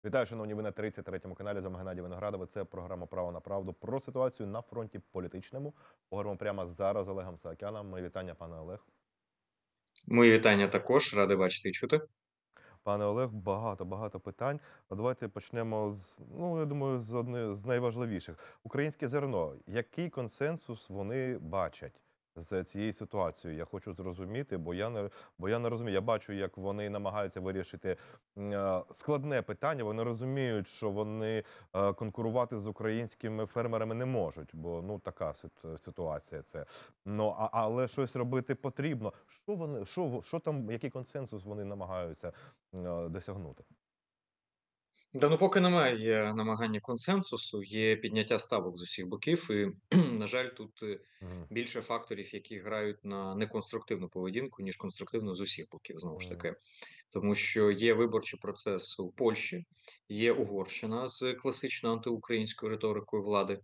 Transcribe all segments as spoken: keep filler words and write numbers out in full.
Вітаю, шановні, ви на тридцять третьому каналі. З вами Геннадій Виноградов. Це програма «Право на правду» про ситуацію на фронті політичному. Поговоримо прямо зараз з Олегом Саакяном. Мої вітання, пане Олег. Мої вітання також, радий бачити і чути. Пане Олег, багато-багато питань. А давайте почнемо з, ну, я думаю, з одне з найважливіших. Українське зерно. Який консенсус вони бачать з цією ситуацією? Я хочу зрозуміти, бо я не, бо я не розумію. Я бачу, як вони намагаються вирішити м, е, складне питання. Вони розуміють, що вони е, конкурувати з українськими фермерами не можуть, бо ну така сит- ситуація це. Ну, а, але щось робити потрібно. Що вони, що, що там, який консенсус вони намагаються е, досягнути? Да, ну поки немає намагання консенсусу, є підняття ставок з усіх боків, і, на жаль, тут е, Мгм. більше факторів, які грають на неконструктивну поведінку, ніж конструктивну з усіх боків, знову ж Мгм. таки. Тому що є виборчий процес у Польщі, є Угорщина з класичною антиукраїнською риторикою влади,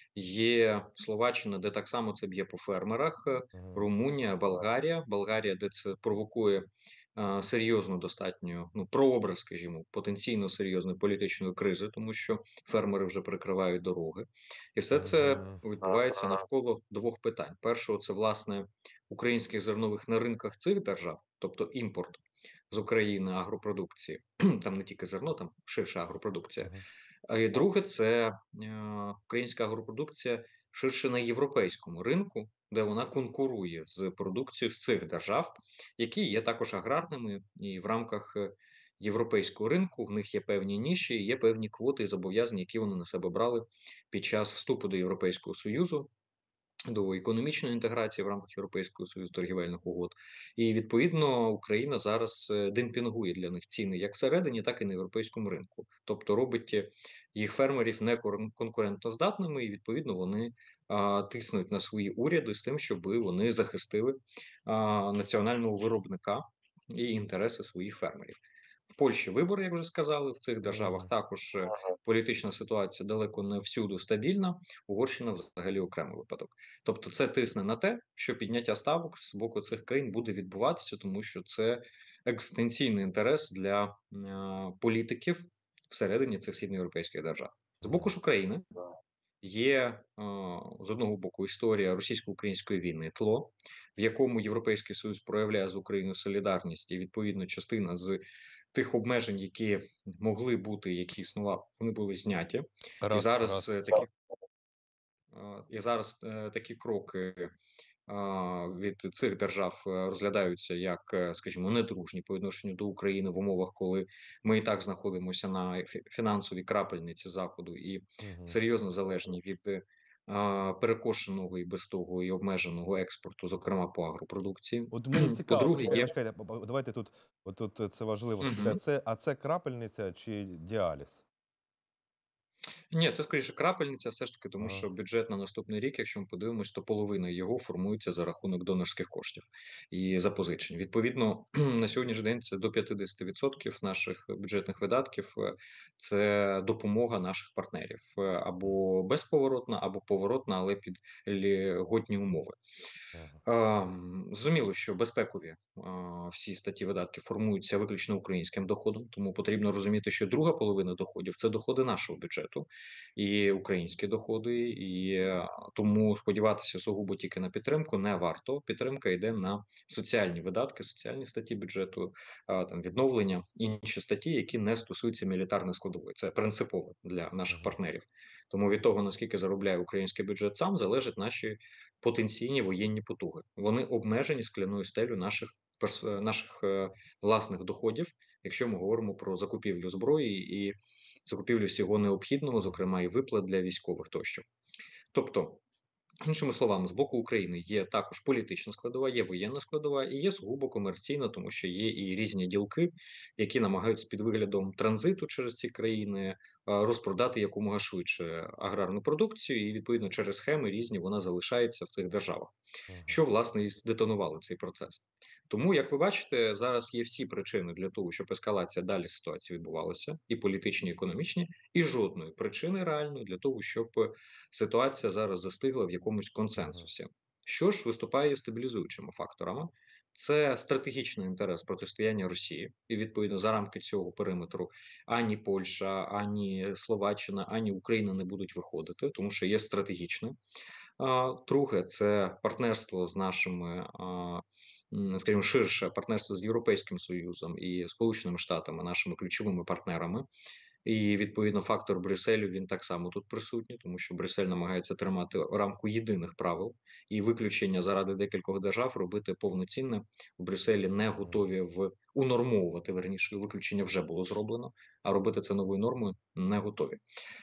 є Словаччина, де так само це б'є по фермерах, е, Мгм. Румунія, Болгарія, Болгарія, де це провокує е, серйозну достатньо, ну, прообраз, скажімо, потенційно серйозної політичної кризи, тому що фермери вже перекривають дороги, і все це Мгм. відбувається навколо двох питань. Першого це власне українських зернових на ринках цих держав, тобто імпорт з України агропродукції, там не тільки зерно, там ширша агропродукція. Мгм. А і друге, це е, українська агропродукція ширше на європейському ринку, де вона конкурує з продукцією з цих держав, які є також аграрними, і в рамках е, європейського ринку в них є певні ніші, є певні квоти і зобов'язання, які вони на себе брали під час вступу до Європейського Союзу, до економічної інтеграції в рамках Європейського союзу торгівельних угод, і відповідно Україна зараз е, демпінгує для них ціни як всередині, так і на європейському ринку, тобто робить е, їх фермерів не конкурентоздатними, і відповідно вони а, тиснуть на свої уряди з тим, щоб вони захистили а, національного виробника і інтереси своїх фермерів. В Польщі вибори, як вже сказали, в цих державах Мгм. також е, політична ситуація далеко не всюди стабільна. Угорщина взагалі окремий випадок. Тобто, це тисне на те, що підняття ставок з боку цих країн буде відбуватися, тому що це екзистенційний інтерес для е, політиків всередині цих східноєвропейських держав. З боку Мгм. ж України є е, з одного боку історія російсько-української війни, тло, в якому Європейський Союз проявляє з Україною солідарність, і відповідно частина з тих обмежень, які могли бути, які існували, вони були зняті, і Раз, зараз е, раз. такі е, і зараз е, такі кроки від цих держав е, розглядаються як, е, скажімо, недружні по відношенню до України в умовах, коли ми і так знаходимося на фі- фінансовій крапельниці заходу і Мгм. серйозно залежні від е, перекошеного і без того і обмеженого експорту, зокрема по агропродукції. От мені цікаво, По-друге, почекайте, є почекайте, по- по- давайте тут, от тут е, це важливо спитати. Мгм. Це, а це крапельниця чи діаліз? Ні, це скоріше крапельниця, все ж таки, тому Ага. що бюджет на наступний рік, якщо ми подивимось, то половина його формується за рахунок донорських коштів і запозичень. Відповідно, на сьогоднішній день це до п'ятдесят відсотків наших бюджетних видатків, е, це допомога наших партнерів е, або безповоротна, або поворотна, але під льготні умови. Ага. Ем, Зрозуміло, що безпекові а, всі статті видатків формуються виключно українським доходом, тому потрібно розуміти, що друга половина доходів це доходи нашого бюджету і українські доходи, і е, тому сподіватися сугубо тільки на підтримку не варто. Підтримка йде на соціальні видатки, соціальні статті бюджету, а, там відновлення, інші статті, які не стосуються мілітарної складової. Це принципово для наших Мгм. партнерів. Тому від того наскільки заробляє український бюджет сам залежать наші потенційні воєнні потуги. Вони обмежені скляною стелю наших перс- наших е, власних доходів, якщо ми говоримо про закупівлю зброї і закупівлю всього необхідного, Мгм. зокрема і виплат для військових тощо. Тобто, іншими словами, з боку України є також політична складова, є воєнна складова і є сугубо комерційна, тому що є і різні ділки, які намагаються під виглядом транзиту через ці країни е, розпродати якомога швидше аграрну продукцію, і відповідно через схеми різні вона залишається в цих державах, Мгм. що власне і здетонувало цей процес. Тому, як ви бачите, зараз є всі причини для того, щоб ескалація далі ситуації відбувалася, і політичні, і економічні, і жодної причини реальної для того, щоб ситуація зараз застигла в якомусь Мгм. консенсусі. Що ж виступає стабілізуючими факторами? це стратегічний інтерес протистояння Росії, і відповідно за рамки цього периметру ані Польща, ані Словаччина, ані Україна не будуть виходити, тому що є стратегічним. А, друге, це партнерство з нашими, а, м, скажімо, ширше партнерство з Європейським Союзом і Сполученими Штатами, нашими ключовими партнерами. І відповідно фактор Брюсселю він так само тут присутній, тому що Брюссель намагається тримати рамку єдиних правил і виключення заради декількох держав робити повноцінне. В Брюсселі не готові в унормовувати, верніше, виключення вже було зроблено, а робити це новою нормою не готові.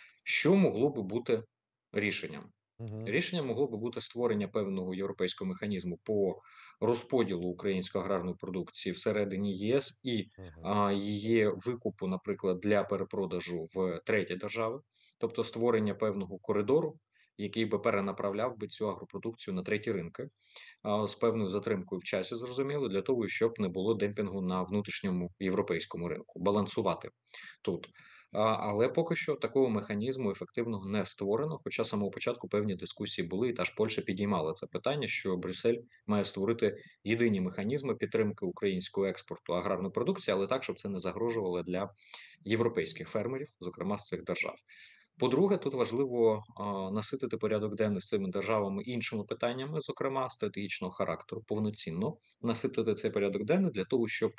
Що могло би бути рішенням? Мгм. Рішення могло би бути створення певного європейського механізму по розподілу української аграрної продукції всередині ЄС і Мгм. а, її викупу, наприклад, для перепродажу в треті держави, тобто створення певного коридору, який би перенаправляв би цю агропродукцію на треті ринки а, з певною затримкою в часі, зрозуміло, для того, щоб не було демпінгу на внутрішньому європейському ринку, балансувати тут. А, але поки що такого механізму ефективного не створено. Хоча з самого початку певні дискусії були, і та ж Польща підіймала це питання, що Брюссель має створити єдині механізми підтримки українського експорту аграрної продукції, але так, щоб це не загрожувало для європейських фермерів, зокрема з цих держав. По-друге, тут важливо а, наситити порядок денний з цими державами іншими питаннями, зокрема стратегічного характеру, повноцінно наситити цей порядок денний для того, щоб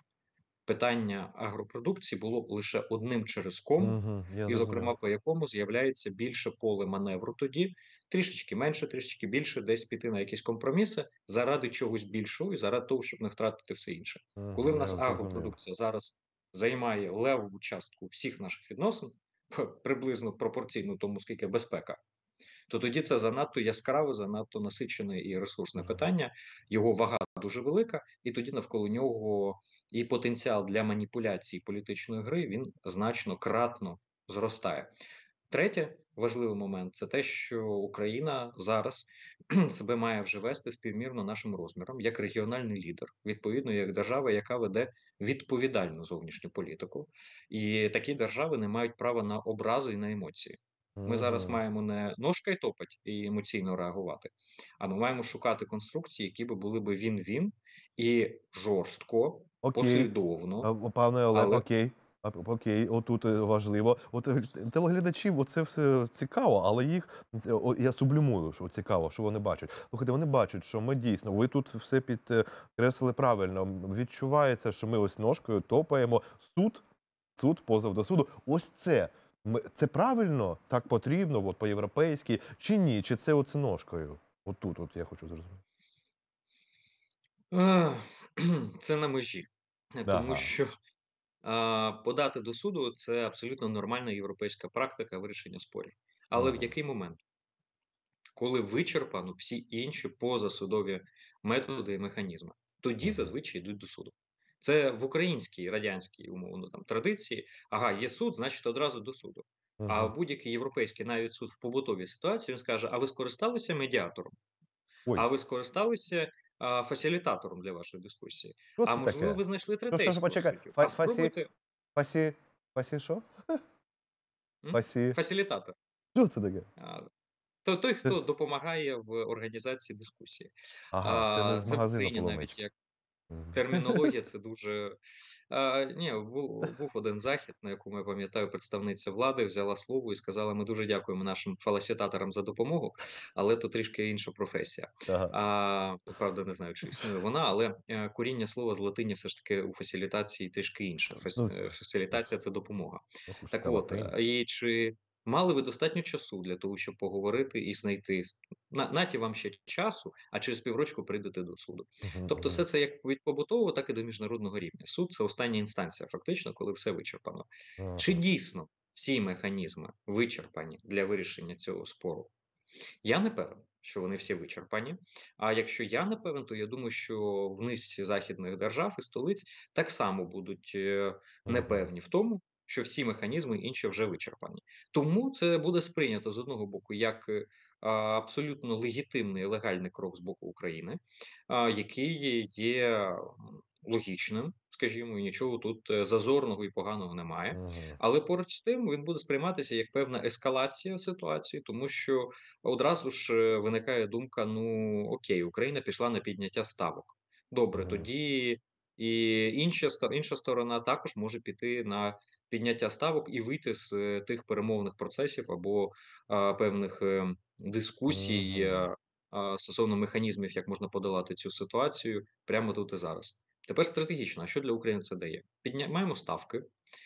питання агропродукції було лише одним через кому, Мгм. Я і, зрозумів. зокрема, по якому з'являється більше поле маневру тоді, трішечки менше, трішечки більше, десь піти на якісь компроміси заради чогось більшого і заради того, щоб не втратити все інше. Коли в Мгм. Я нас зрозумів. агропродукція зараз займає левову частку всіх наших відносин, приблизно пропорційно тому, скільки безпека, то тоді це занадто яскраве, занадто насичене і ресурсне Мгм. питання. Його вага дуже велика, і тоді навколо нього і потенціал для маніпуляції політичної гри він значно кратно зростає. Третє важливий момент це те, що Україна зараз себе має вже вести співмірно нашим розмірам як регіональний лідер, відповідно як держава, яка веде відповідальну зовнішню політику, і такі держави не мають права на образи і на емоції. Ми зараз Мгм. маємо не ножка й топать і емоційно реагувати, а ми маємо шукати конструкції, які би були би він-він і жорстко, Окей. послідовно, А, о, пане Олег, але окей. А, п окей, отут, е, важливо. От, е, телеглядачів оце все цікаво, але їх це о я сублімую, що цікаво, що вони бачать. Слухайте, вони бачать, що ми дійсно ви тут все підкреслили правильно. М, відчувається, що ми ось ножкою топаємо. Суд, суд, позов до суду. Ось це. Ми це правильно? Так потрібно, от по-європейськи, чи ні? Чи це оце ножкою? Отут от я хочу зрозуміти. Е, це на межі, Е, тому Ага. що, а, подати до суду- це абсолютно нормальна європейська практика вирішення спорів. Але в Мгм. який момент? Коли вичерпано всі інші позасудові методи і механізми, тоді Мгм. зазвичай йдуть до суду. Це в українській радянській, умовно, там традиції. Ага, є суд, значить одразу до суду. А Мгм. будь-який європейський навіть суд в побутовій ситуації він скаже: а ви скористалися медіатором? Ой. А ви скористалися, а, фасилітатором для вашої дискусії? Що А це можливо, таке? ви знайшли Що що ж, третейського почекай, суддю? фа А фасі спробуйте фасі фасі що? м, Фасі фасилітатор. що це таке? А, то той, Це хто допомагає в організації дискусії. ага, це не А, з це в магазину Україні навіть полунички. як Мгм. термінологія, це дуже. А, ні, був був один захід, на якому, я пам'ятаю, представниця влади взяла слово і сказала: "Ми дуже дякуємо нашим фаласітаторам за допомогу, але то трішки інша професія". Ага. А, правда, не знаю, чи існує вона, але, е, коріння слова з латині все ж таки у фасилітації трішки інше. Фас Ну, е, фасилітація- це допомога. ох уж Так ця от, латинь. е, і чи мали ви достатньо часу для того, щоб поговорити і знайти с на наті вам ще часу, а через піврочку прийдете до суду. Мгм, Тобто мгм. все це як від побутового, так і до міжнародного рівня. Суд- це остання інстанція, фактично, коли все вичерпано. Чи Ага. дійсно всі механізми вичерпані для вирішення цього спору? Я не певен, що вони всі вичерпані. А якщо я не певен, то я думаю, що в низці західних держав і столиць так само будуть е, Мгм. непевні в тому, що всі механізми інші вже вичерпані. Тому це буде сприйнято з одного боку як е, а, абсолютно легітимний і легальний крок з боку України, а, який є м, логічним, скажімо, і нічого тут е, зазорного і поганого немає. Мгм. Але поруч з тим він буде сприйматися як певна ескалація ситуації, тому що одразу ж е, виникає думка: ну окей, Україна пішла на підняття ставок. Добре, Мгм. тоді і інша ста інша сторона також може піти на підняття ставок і вийти з е, тих перемовних процесів або, а, певних, ем, дискусій, Мгм. а, а, стосовно механізмів, як можна подолати цю ситуацію прямо тут і зараз. Тепер стратегічно, а що для України це дає? Піднімаємо ставки.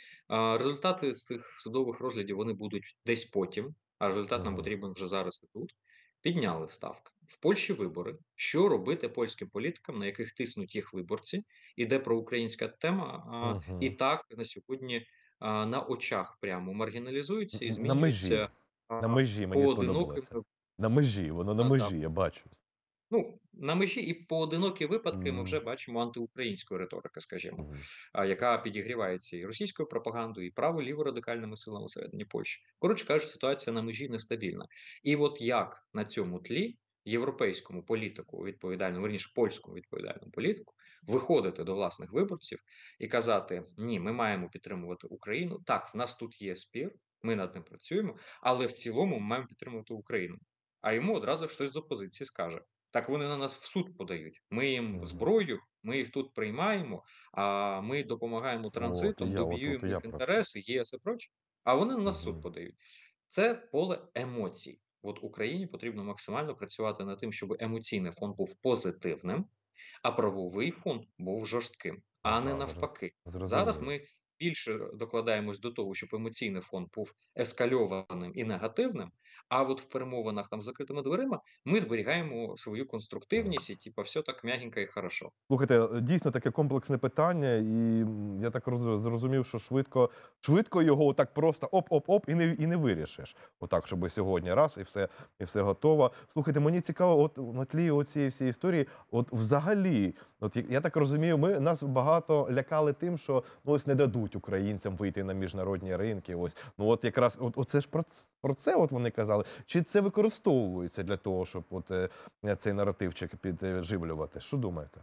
А, результати з цих судових розглядів вони будуть десь потім, а результат нам Мгм. потрібен вже зараз і тут. Підняли ставки. В Польщі вибори. Що робити польським політикам, на яких тиснуть їх виборці, іде проукраїнська тема, а, і Мгм. так на сьогодні а, на очах прямо Н маргіналізуються і н на межі. змінюються а, На межі мені поодинокими. сподобалося. На межі, воно на а, межі, я бачу. Ну, на межі і поодинокі випадки ми М. вже бачимо антиукраїнської риторики, скажімо, Мгм. а, яка підігрівається і російською пропагандою, і право-ліво-радикальними силами всередині Польщі. Коротше кажучи, ситуація на межі нестабільна. І от як на цьому тлі європейському політику, відповідальному, верніше польському відповідальному політику, виходити до власних виборців і казати: ні, ми маємо підтримувати Україну. Так, в нас тут є спір, ми над ним працюємо, але в цілому ми маємо підтримувати Україну. А йому одразу хтось з опозиції скаже: так вони на нас в суд подають. Ми їм Мгм. зброю, ми їх тут приймаємо, а ми допомагаємо От і транзитом, я, от от лобіюємо і я їх про це. інтереси, ЄС і проче. А вони на нас в суд Мгм. подають. Це поле емоцій. От Україні потрібно максимально працювати над тим, щоб емоційний фон був позитивним, а правовий фон був жорстким, а не Ага, зро навпаки. Зараз зрозумів. ми більше докладаємось до того, щоб емоційний фон був ескальованим і негативним. А от в перемовинах там з закритими дверима ми зберігаємо свою Мгм. конструктивність і типа все так м'ягенько і хорошо. Слухайте, е, дійсно таке комплексне питання, і м, я так роз- зрозумів, що швидко, швидко його отак просто оп-оп-оп і не, і не вирішиш. Отак, щоб сьогодні раз і все, і все готово. Слухайте, мені цікаво, от на тлі цієї всієї історії, от взагалі, от я я так розумію, ми нас багато лякали тим, що ну ось не дадуть українцям вийти на міжнародні ринки. Ось ну от якраз от, оце ж про, ц- про це от вони казали. Чи це використовується для того, щоб от е, цей наративчик підживлювати? Що думаєте?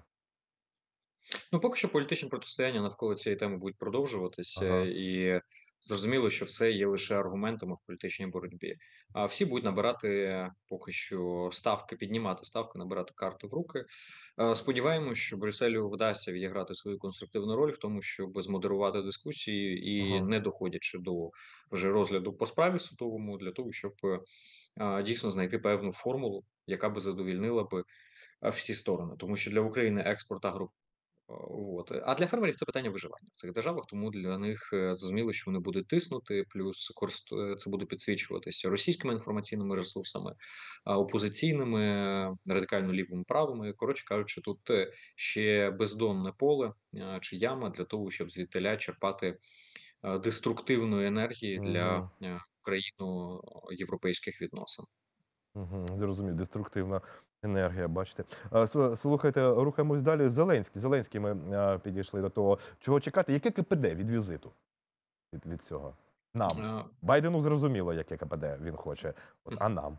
Ну, поки що політичні протистояння навколо цієї теми будуть продовжуватися, Ага. і зрозуміло, що все є лише аргументами в політичній боротьбі. А всі будуть набирати поки що ставки, піднімати ставки, набирати карти в руки. Е, Сподіваємось, що Брюсселю вдасться відіграти свою конструктивну роль в тому, щоб змодерувати дискусії і Ага. не доходячи до вже розгляду по справі судовому, для того, щоб е, дійсно знайти певну формулу, яка би задовільнила би е, всі сторони, тому що для України експорт агро От. А для фермерів це питання виживання в цих державах, тому для них е, зрозуміло, що вони будуть тиснути, плюс корист... е, це буде підсвічуватися російськими інформаційними ресурсами, а, опозиційними, е, радикально лівими правими. Коротше кажучи, тут е, ще бездонне поле е, чи яма для того, щоб звідтиля черпати е, деструктивної енергії для Мгм. е, україно-європейських відносин. Мгм. Зрозумів, деструктивна енергія, бачите. А, с- Слухайте, рухаємось далі. Зеленський. Зеленський ми а, підійшли до того, чого чекати. Яке КПД від візиту від, від цього? Нам. Е, Байдену зрозуміло, яке КПД він хоче. От, а нам?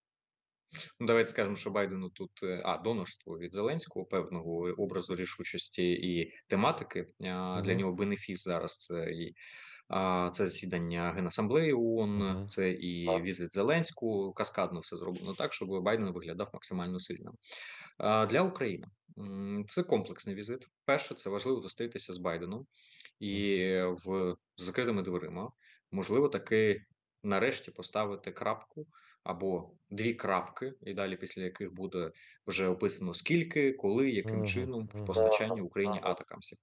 Ну, давайте скажемо, що Байдену тут е, а донорство від Зеленського певного образу рішучості і тематики. А, Для Угу. нього бенефіс зараз це і а, це засідання Генасамблеї ООН, Угу. це і візит Зеленського. Каскадно все зроблено так, щоб Байден виглядав максимально сильним. А, Для України м, це комплексний візит. Перше, це важливо зустрітися з Байденом і в з закритими дверима. Можливо, таки нарешті поставити крапку або дві крапки, і далі після яких буде вже описано скільки, коли, яким Угу. чином в Угу. постачанні Україні атакамсів.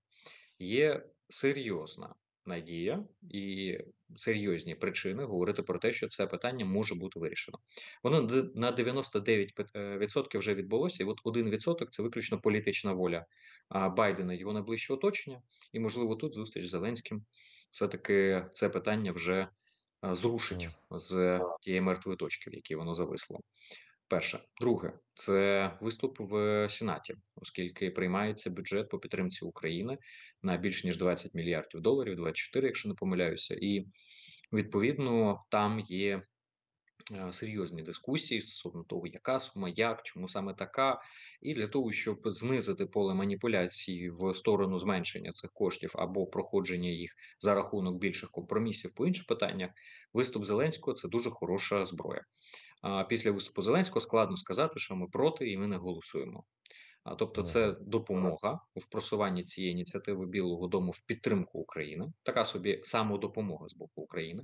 Є серйозна надія і серйозні причини говорити про те, що це питання може бути вирішено. Воно д- на дев'яносто дев'ять пи- е, відсотків вже відбулося, і от один відсоток це виключно політична воля а, Байдена, і його найближче оточення, і можливо тут зустріч з Зеленським. Все таки це питання вже а, зрушить з тієї мертвої точки, в якій воно зависло. Перше. Друге, це виступ в Сенаті, оскільки приймається бюджет по підтримці України на більш ніж двадцять мільярдів доларів, двадцять чотири, якщо не помиляюся, і відповідно там є е, серйозні дискусії стосовно того, яка сума, як, чому саме така, і для того, щоб знизити поле маніпуляцій в сторону зменшення цих коштів або проходження їх за рахунок більших компромісів по інших питаннях, виступ Зеленського це дуже хороша зброя. А після виступу Зеленського складно сказати, що ми проти і ми не голосуємо. А, тобто це Мгм. допомога в просуванні цієї ініціативи Білого дому в підтримку України, така собі самодопомога з боку України.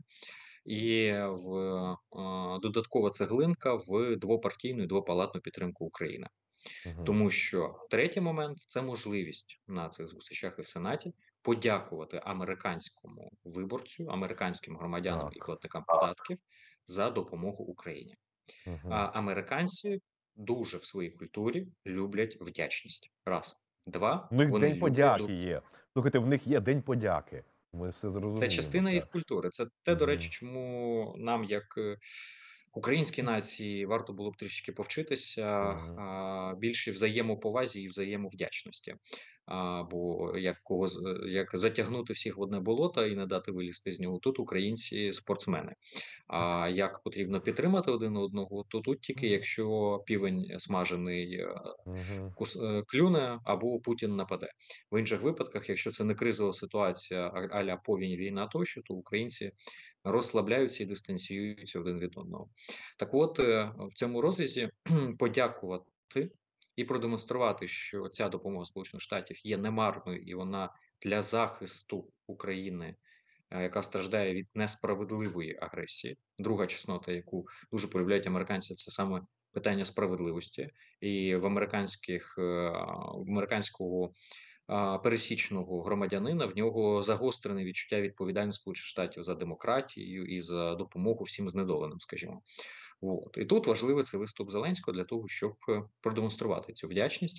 І в а, додаткова цеглинка в двопартійну і двопалатну підтримку України. Мгм. Тому що третій момент це можливість на цих зустрічах і в Сенаті подякувати американському виборцю, американським громадянам і Так. платникам податків за допомогу Україні. А Мгм. американці дуже в своїй культурі люблять вдячність. Раз. Два, У них вони День люблять подяки до є. Слухайте, в них є День подяки. Ми все Це зрозуміємо, частина їх так. культури. Це те, до речі, Мгм. чому нам, як е, українській нації, варто було б трішки повчитися Мгм. а, більшій взаємоповазі і взаємовдячності. А, бо як кого з- е, як затягнути всіх в одне болото і не дати вилізти з нього, тут українці спортсмени. А як потрібно підтримати один одного, то тут тільки Мгм. якщо півень смажений е, Мгм. кус е, клюне або Путін нападе. В інших випадках, якщо це не кризова ситуація, а а-ля повінь, війна тощо, то українці розслабляються і дистанціюються один від одного. Так от, е, в цьому розрізі подякувати і продемонструвати, що ця допомога Сполучених Штатів є немарною і вона для захисту України, е, яка страждає від несправедливої агресії. Друга чеснота, яку дуже полюбляють американці, це саме питання справедливості. І в американських, е, в американського а, пересічного громадянина в нього загострене відчуття відповідальності Сполучених Штатів за демократію і за допомогу всім знедоленим, скажімо. От. І тут важливий це виступ Зеленського для того, щоб е, продемонструвати цю вдячність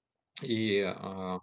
і а,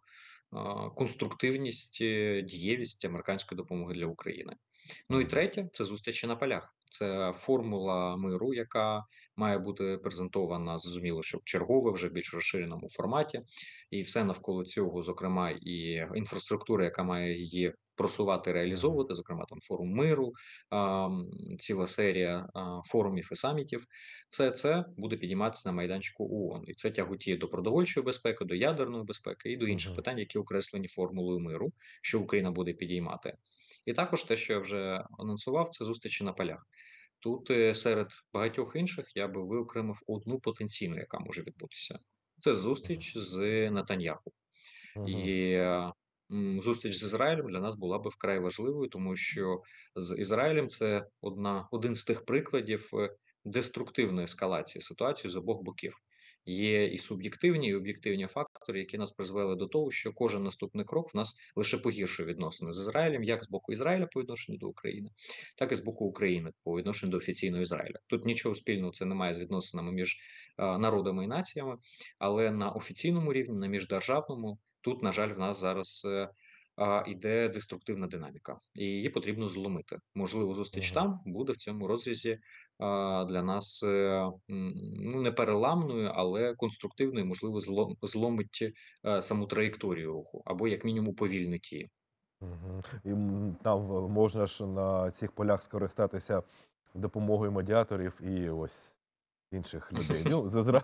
а, конструктивність, е, дієвість американської допомоги для України. Ну і Мгм. третє це зустрічі на полях. Це формула миру, яка має бути презентована, зрозуміло, що в чергове, вже в більш розширеному форматі, і все навколо цього, зокрема, і інфраструктура, яка має її просувати, Мгм. реалізовувати, зокрема там форум миру, а, м, ціла серія а, форумів і самітів. Все це буде підійматися на майданчику ООН. І це тяготіє до продовольчої безпеки, до ядерної безпеки і до інших Мгм. питань, які окреслені формулою миру, що Україна буде підіймати. І також те, що я вже анонсував, це зустрічі на полях. Тут е, серед багатьох інших я би виокремив одну потенційну, яка може відбутися. Це Мгм. зустріч з Нетаньяху. Мгм. І е, м, зустріч з Ізраїлем для нас була би вкрай важливою, тому що з Ізраїлем це одна, один з тих прикладів е, деструктивної ескалації ситуації з обох боків. Є і суб'єктивні, і об'єктивні фактори, які нас призвели до того, що кожен наступний крок в нас лише погіршує відносини з Ізраїлем, як з боку Ізраїля по відношенню до України, так і з боку України по відношенню до офіційного Ізраїля. Тут нічого спільного це немає з відносинами між е, народами і націями, але на офіційному рівні, на міждержавному, тут, на жаль, в нас зараз е, а, іде деструктивна динаміка, і її потрібно зломити. Можливо, зустріч Мгм. там буде в цьому розрізі а, для нас е, м, ну не переламною, але конструктивною, можливо, злом, зломить е, саму траєкторію руху, або як мінімум повільнить її. Мгм. І м, там в- можна ж на цих полях скористатися допомогою медіаторів і ось інших людей. Ну, з, Ізра...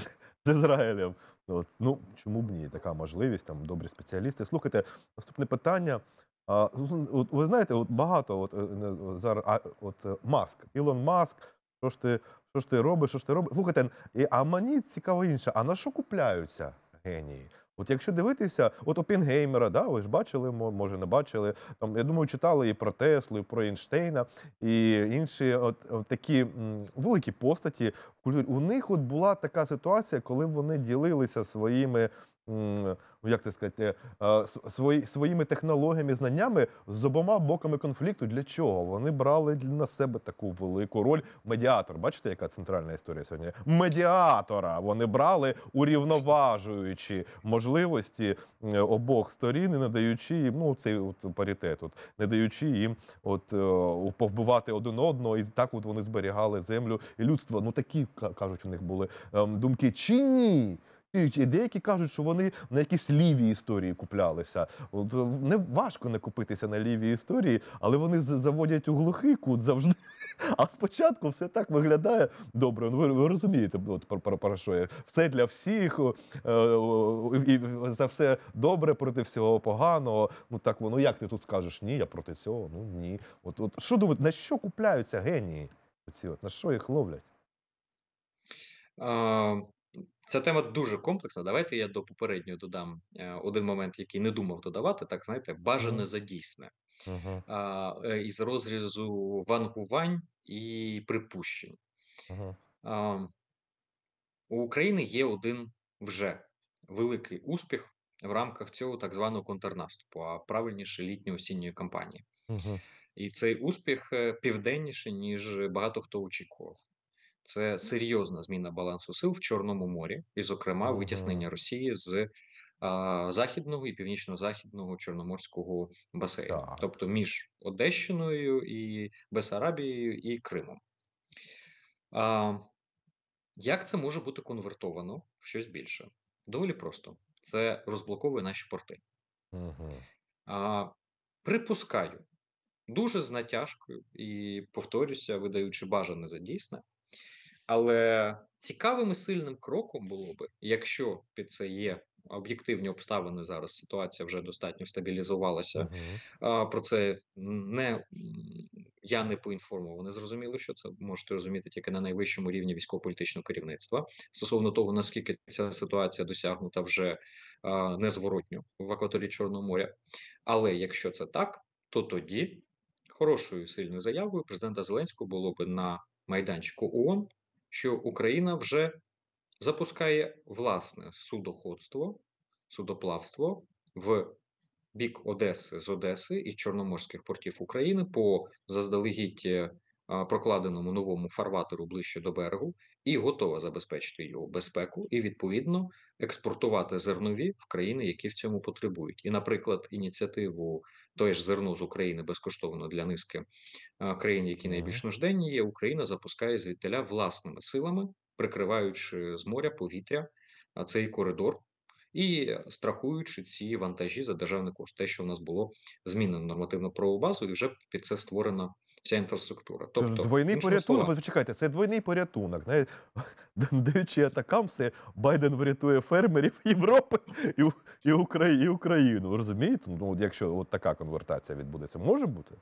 з Ізраїлем. От. Ну, чому б ні? Така можливість, там добрі спеціалісти. Слухайте, наступне питання. А, з- от, ви знаєте, от багато от, е, не- зараз, а, от е, Маск, Ілон Маск, що ж ти, що ж ти робиш, що ж ти робиш? Слухайте, і, а мені цікаво інше, а на що купляються генії? От якщо дивитися, от Оппенгеймера, да, ви ж бачили, мо- може не бачили. Там, я думаю, читали і про Теслу, і про Ейнштейна, і інші от, от такі м, великі постаті в культурі. У них от була така ситуація, коли вони ділилися своїми, м, ну як це сказати, е, с- свої, своїми технологіями, знаннями з обома боками конфлікту. Для чого? Вони брали для- на себе таку велику роль медіатор. Бачите, яка центральна історія сьогодні? Медіатора вони брали, урівноважуючи можливості е, обох сторін і не даючи їм ну цей от паритет, от не даючи їм от е, повбивати один одного, і так от вони зберігали землю і людство. Ну такі ка- кажуть, у них були ем, думки чи ні. Чи- чи Деякі кажуть, що вони на якісь ліві історії куплялися. От, е, не важко не купитися на ліві історії, але вони з- заводять у глухий кут завжди. А спочатку все так виглядає добре. Ну ви, ви розумієте, от про, про, про що я. Все для всіх, о, е, о, і за все добре проти всього поганого. Ну так воно як ти тут скажеш? Ні, я проти цього. Ну ні. От, от що думаєте, на що купляються генії? Оці от на що їх ловлять? А, Ця тема дуже комплексна. Давайте я до попередньої додам е, один момент, який не думав додавати, так знаєте, бажане Мгм. за дійсне. Мгм. А, е, із розрізу вангувань і припущень. Мгм. А, у України є один вже великий успіх в рамках цього так званого контрнаступу, а правильніше літньо-осінньої кампанії. Мгм. І цей успіх е, південніший, ніж багато хто очікував. Це серйозна зміна балансу сил в Чорному морі, і, зокрема, Мгм. витіснення Росії з а, західного і північно-західного чорноморського басейну, Так. тобто між Одещиною і Бесарабією і Кримом. А, як це може бути конвертовано в щось більше? Доволі просто. Це розблоковує наші порти. Мгм. А, припускаю, дуже з натяжкою і повторюся, видаючи бажане за дійсне. Але цікавим і сильним кроком було би, якщо під це є об'єктивні обставини, зараз ситуація вже достатньо стабілізувалася. Мгм. А, про це не м, я не поінформований. Зрозуміло, що це можете розуміти тільки на найвищому рівні військово-політичного керівництва стосовно того, наскільки ця ситуація досягнута вже а, незворотньо в акваторії Чорного моря. Але якщо це так, то тоді хорошою сильною заявою президента Зеленського було би на майданчику ООН, що Україна вже запускає власне судоходство, судоплавство в бік Одеси з Одеси і Чорноморських портів України по заздалегідь е, а, прокладеному новому фарватеру ближче до берегу, і готова забезпечити його безпеку і відповідно експортувати зернові в країни, які в цьому потребують. І, наприклад, ініціативу той ж зерно з України безкоштовно для низки а, країн, які Мгм. найбільш нужденні є, Україна запускає звідтиля власними силами, прикриваючи з моря повітря а, цей коридор і страхуючи ці вантажі за державний кошт. Те, що в нас було змінено нормативно-правову базу, і вже під це створена вся інфраструктура. Тож Тобто, двойний іншими порятунок, словами, от почекайте, це двойний порятунок. Знає, даючи атакамси, Байден врятує фермерів Європи і, У- і, Украї- і Україну. Розумієте? Ну, от якщо от така конвертація відбудеться, може бути?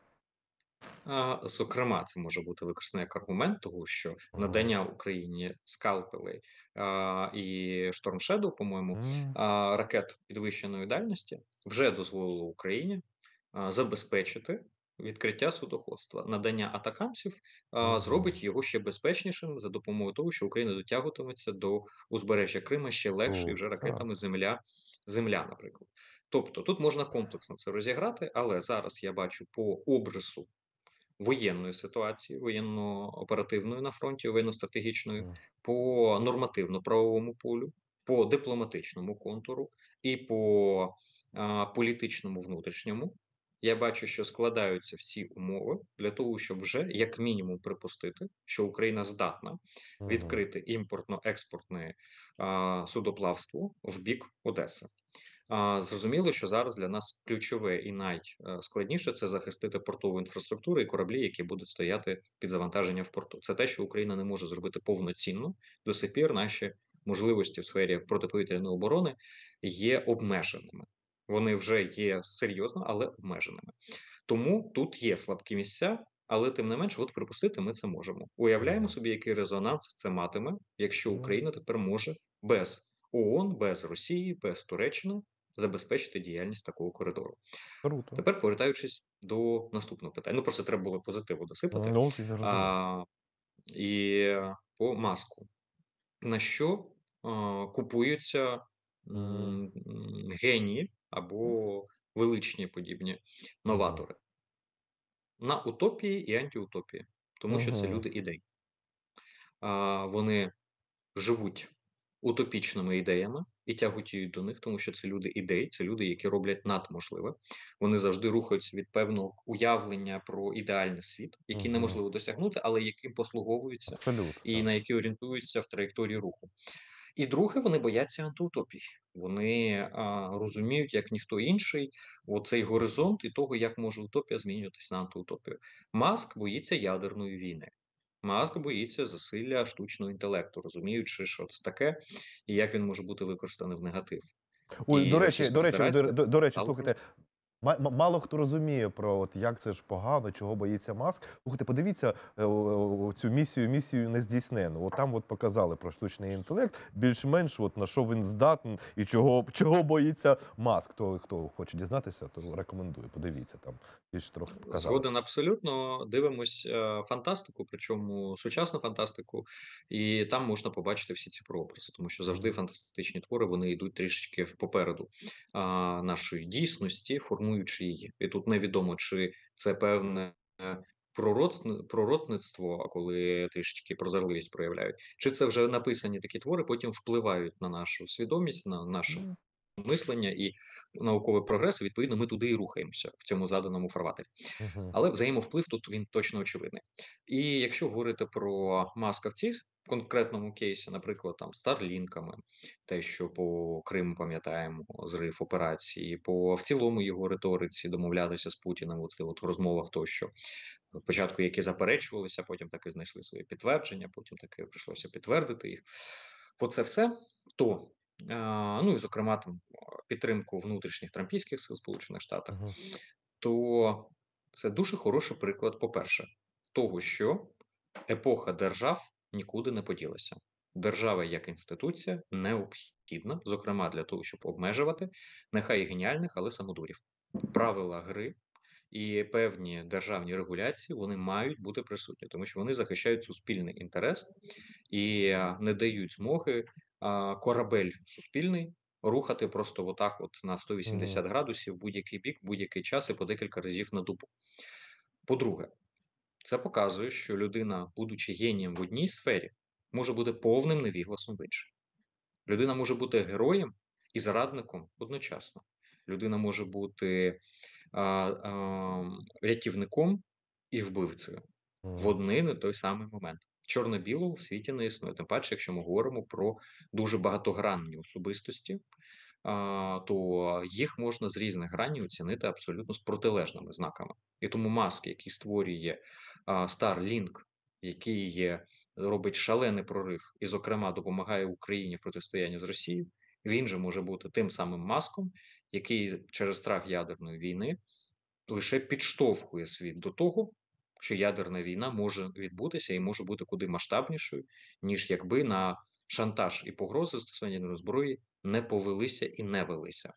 а, зокрема, це може бути використано як аргумент, того що Мгм. надання Україні скалпелей а, і Storm Shadow, по-моєму, М. а, ракет підвищеної дальності вже дозволило Україні а, забезпечити відкриття судоходства. Надання атакамсів а, Мгм. зробить його ще безпечнішим за допомогою того, що Україна дотягуватиметься до узбережжя Крима ще легше і О, вже ракетами так. Земля, Земля, наприклад. Тобто тут можна комплексно це розіграти, але зараз я бачу по обрису воєнної ситуації, воєнно-оперативної на фронті, воєнно-стратегічної, М. по нормативно-правовому полю, по дипломатичному контуру і по а, політичному внутрішньому. Я бачу, що складаються всі умови для того, щоб вже як мінімум припустити, що Україна здатна Мгм. відкрити імпортно-експортне а, судоплавство в бік Одеси. А, зрозуміло, що зараз для нас ключове і найскладніше це захистити портову інфраструктуру і кораблі, які будуть стояти під завантаженням в порту. Це те, що Україна не може зробити повноцінно. До сих пір наші можливості в сфері протиповітряної оборони є обмеженими. Вони вже є серйозно, але обмеженими. Тому тут є слабкі місця, але тим не менше, от припустити ми це можемо. Уявляємо Мгм. собі, який резонанс це матиме, якщо Ну, Україна тепер може без ООН, без Росії, без Туреччини забезпечити діяльність такого коридору. круто. Тепер повертаючись до наступного питання. Ну просто треба було позитиву М, досипати. Ну, це зрозуміло. А, і по маску. На що а, купуються Мгм. м, м, генії або величні подібні Мгм. новатори? На утопії і антиутопії, тому що це Мгм. люди ідей. А, вони живуть утопічними ідеями і тяготіють до них, тому що це люди ідей, це люди, які роблять надможливе. Вони завжди рухаються від певного уявлення про ідеальний світ, який Мгм. неможливо досягнути, але яким послуговуються Абсолютно, і так. на які орієнтуються в траєкторії руху. І друге, вони бояться антиутопій. Вони а, розуміють, як ніхто інший, оцей горизонт і того, як може утопія змінюватися на антиутопію. Маск боїться ядерної війни. Маск боїться засилля штучного інтелекту, розуміючи, що це таке, і як він може бути використаний в негатив. Ой, до І речі, Російська до речі, до, Федерація до, це до речі, сталкер. слухайте, ма- ма- мало хто розуміє про от як це ж погано, чого боїться Маск. Слухайте, подивіться е, о- о- цю місію, місію нездійснену. От там от показали про штучний інтелект, більш-менш от на що він здатен і чого, чого боїться Маск. Хто, хто хоче дізнатися, то рекомендую. Подивіться там. Більш трохи показали. Згоден абсолютно. Дивимось, е, фантастику, причому сучасну фантастику, і там можна побачити всі ці прообрази, тому що завжди Мгм. фантастичні твори, вони йдуть трішечки в попереду, а, нашої дійсності, формуючи її. І тут невідомо, чи це певне, е, пророцтв пророцтво, а коли трішечки прозорливість проявляють, чи це вже написані такі твори, потім впливають на нашу свідомість, на наше Ну, мислення і науковий прогрес, і відповідно ми туди і рухаємося в цьому заданому фарватері. мгм. Але взаємовплив тут він точно очевидний. І якщо говорити про Маска в цій конкретному кейсі, наприклад, там Старлінками, те, що по Криму пам'ятаємо, зрив операції, по в цілому його риториці домовлятися з Путіним, от, от в розмовах тощо, спочатку які заперечувалися, потім таки знайшли свої підтвердження, потім таки прийшлося підтвердити їх. Оце все то. А, ну і зокрема там підтримку внутрішніх трампійських сил Сполучених Штатах, Мгм. то це дуже хороший приклад, по-перше, того, що епоха держав нікуди не поділася. Держава як інституція необхідна, зокрема для того, щоб обмежувати нехай і геніальних, але самодурів. Правила гри і певні державні регуляції вони мають бути присутні, тому що вони захищають суспільний інтерес і а, не дають змоги а, корабель суспільний рухати просто отак, от на сто Мгм. вісімдесят градусів в будь-який бік, будь-який час і по декілька разів на добу. По-друге, це показує, що людина, будучи генієм в одній сфері, може бути повним невігласом в іншій. Людина може бути героєм і зрадником одночасно. Людина може бути а, а, рятівником і вбивцею в Мгм. один і той самий момент. Чорно-білого в світі не існує. Тим паче, якщо ми говоримо про дуже багатогранні особистості, а, то їх можна з різних граней оцінити абсолютно з протилежними знаками. І тому Маск, який створює а, Starlink, який є, робить шалений прорив і, зокрема, допомагає Україні в протистоянні з Росією, він же може бути тим самим Маском, який через страх ядерної війни лише підштовхує світ до того, що ядерна війна може відбутися і може бути куди масштабнішою, ніж якби на шантаж і погрози застосування ядерної зброї не повелися і не велися.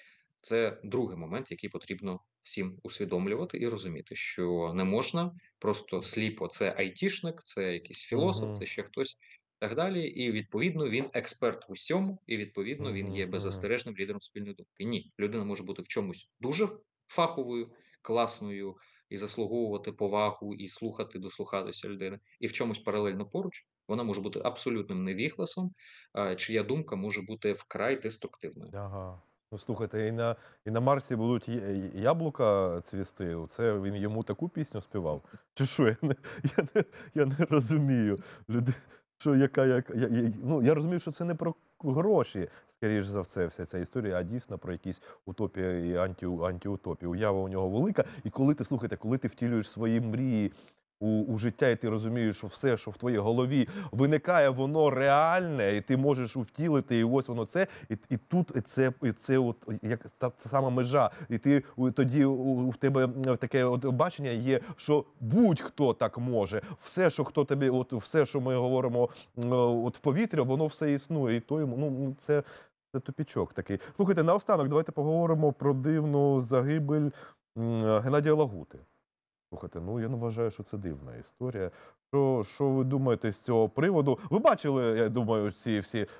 Це другий момент, який потрібно всім усвідомлювати і розуміти, що не можна просто сліпо це айтішник, це якийсь філософ, Мгм. це ще хтось так далі. І відповідно він експерт в усьому, і відповідно він є Мгм. Мгм. беззастережним лідером спільної думки. Ні, людина може бути в чомусь дуже фаховою, класною і заслуговувати повагу, і слухати, дослухатися людини, і в чомусь паралельно поруч. Вона може бути абсолютним невігласом, а, чия думка може бути вкрай деструктивною. Ага. Ну слухайте, і на, і на Марсі будуть я- я- яблука цвісти. Оце він йому таку пісню співав. Чи що? Я не, я не, я не розумію. Люди, що яка, яка, я, я, ну, я розумію, що це не про гроші, скоріш за все, вся ця історія, а дійсно про якісь утопії і анті, антиутопії. Уява у нього велика. І коли ти слухайте, коли ти втілюєш свої мрії у, у життя, і ти розумієш, що все, що в твоїй голові виникає, воно реальне, і ти можеш втілити, і ось воно це, і, і тут і це, і це от як та, та сама межа. І ти у- тоді у, в тебе м, таке от бачення є, що будь-хто так може. Все, що хто тобі, от все, що ми говоримо м, от в повітря, воно все існує. І то йому, ну це. Це тупічок такий. Слухайте, наостанок, давайте поговоримо про дивну загибель м, Геннадія Лагути. Слухайте, ну я не вважаю, що це дивна історія. Що, що ви думаєте з цього приводу? Ви бачили, я думаю, ці всі е,